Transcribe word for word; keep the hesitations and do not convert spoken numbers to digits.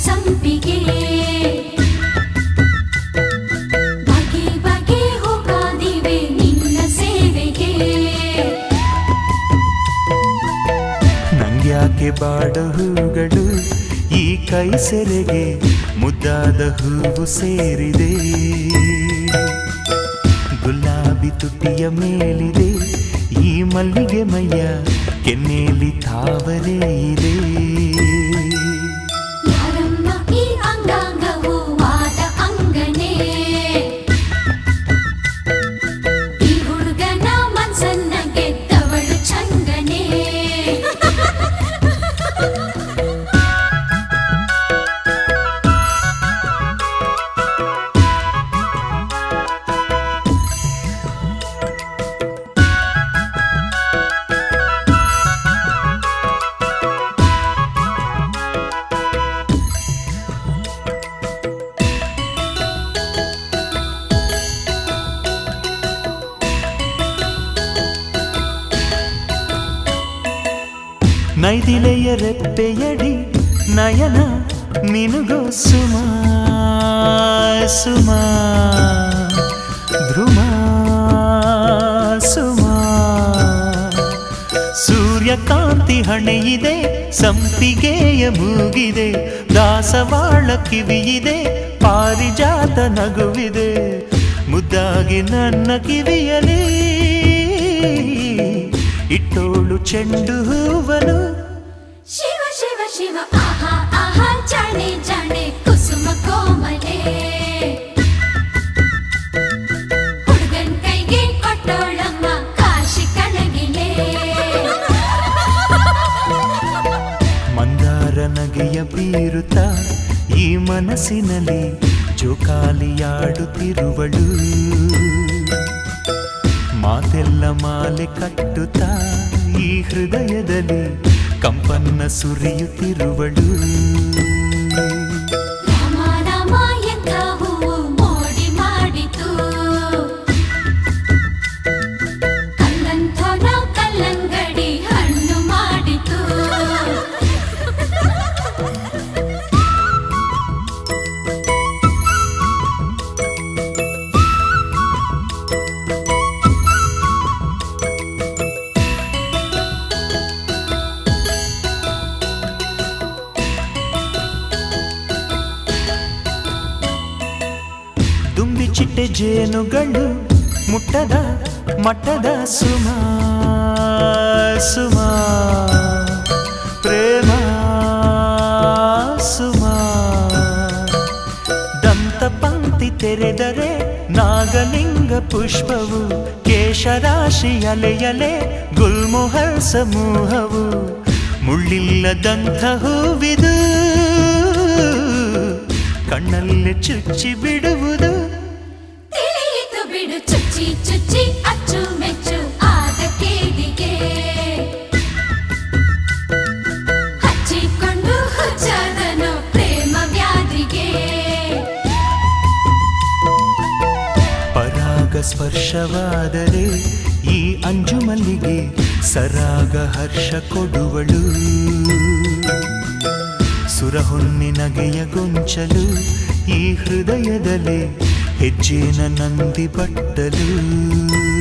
ಸಂಪಿಗೆ ಬಗೆ ಬಗೆ ಹೋಗಾದಿವೆ ನಿನ್ನ ಸೇವೆಗೆ ನಂಗ್ಯಾಕೆ ಬಾಡ ಹೂಗಳು ಈ ಕೈ ಸೆರೆಗೆ ಮುದ್ದಾದ ಹೂವು ಸೇರಿದೆ ಗುಲಾಬಿ ತುಟಿಯ ಮೇಲಿದೆ ಈ ಮಲ್ಲಿಗೆ ಮೈಯ ಕೆನ್ನೇಲಿ ತಾವರೆ ಇದೆ ಯಾರಮ್ಮ ಈ ಅಂಗಾಂಗವು ವಾದ ಅಂಗನೇ ಈ ಹುಡುಗನ ಮನ್ಸನ್ನ ಗೆದ್ದವಳು ಚಂಗನೇ ನೈದಿಲೆಯ ರೆಪ್ಪೆಯಡಿ ನಯನ ನಿನಗೋ ಸುಮಾ ಸುಮಾ ಧ್ರುವ ಸುಮಾ ಸೂರ್ಯಕಾಂತಿ ಹಣೆಯಿದೆ ಸಂಪಿಗೆಯ ಮೂಗಿದೆ ದಾಸವಾಳ ಕಿವಿಯಿದೆ ಪಾರಿಜಾತ ನಗುವಿದೆ ಮುದ್ದಾಗಿ ನನ್ನ ಕಿವಿಯಲಿ ಇಟ್ಟೋಳು ಚೆಂಡು ಹೂವನು ಶಿವ ಶಿವ ಶಿವ ಆಹಾ ಆಹಾ ಜಾಣೆ ಜಾಣೆ ಕುಸುಮ ಕೋಮಲೆ ಹುಡುಗನ್ ಕೈಗೆ ಕೊಟ್ಟೋಳಮ್ಮ ಕಾಶಿ ಕಣಗಿಲೆ ಮಂದಾರ ನಗೆಯ ಬೀರುತ್ತ ಈ ಮನಸ್ಸಿನಲ್ಲಿ ಜೋಕಾಲಿಯಾಡುತ್ತಿರುವಳು ಮಾತೆಲ್ಲ ಮಾಲೆ ಕಟ್ಟುತ್ತಾ ಈ ಹೃದಯದಲ್ಲಿ ಕಂಪನ್ನ ಸುರಿಯುತ್ತಿರುವಳು ರಾಮ ರಾಮ ಎಂಥ ಹೂವು ಮೋಡಿ ಮಾಡಿತು ಕಲ್ಲಂಥೋನ ಕಲ್ಲಂಗಡಿ ಹಣ್ಣು ಮಾಡಿತು ದುಂಬಿ ಚಿಟ್ಟೆ ಜೇನುಗಳು ಮುಟ್ಟದ ಮಟ್ಟದ ಸುಮಾ ಸುಮಾ ಪ್ರೇಮ ಸುಮಾ ದಂತ ಪಂಕ್ತಿ ತೆರೆದರೆ ನಾಗಲಿಂಗ ಪುಷ್ಪವು ಕೇಶರಾಶಿ ಅಲೆಯಲೆ ಗುಲ್ಮೊಹರ್ ಸಮೂಹವು ಮುಳ್ಳಿಲ್ಲದಂಥ ಹೂವಿದು ಕಣ್ಣಲ್ಲಿ ಚುಚ್ಚಿ ಬಿಡುವುದು ತಿಳಿಯಿತು ಬಿಡು ಚುಚ್ಚಿ ಚುಚ್ಚಿ ಅಚ್ಚು ಮೆಚ್ಚು ಆದ ಕೇದಿಗೆ ಹಚ್ಚಿಕೊಂಡು ಹುಚ್ಚಾದನು ಪ್ರೇಮ ವ್ಯಾಧಿಗೆ ಪರಾಗ ಸ್ಪರ್ಶವಾದರೆ ಈ ಅಂಜು ಮಲ್ಲಿಗೆ ಸರಾಗ ಹರ್ಷ ಕೊಡುವಳು ಸುರಹೊನ್ನೆ ನಗೆಯ ಗೊಂಚಲು ಈ ಹೃದಯದಲ್ಲಿ ಹೆಜ್ಜೆನ ನಂದಿ ಬಟ್ಟಲು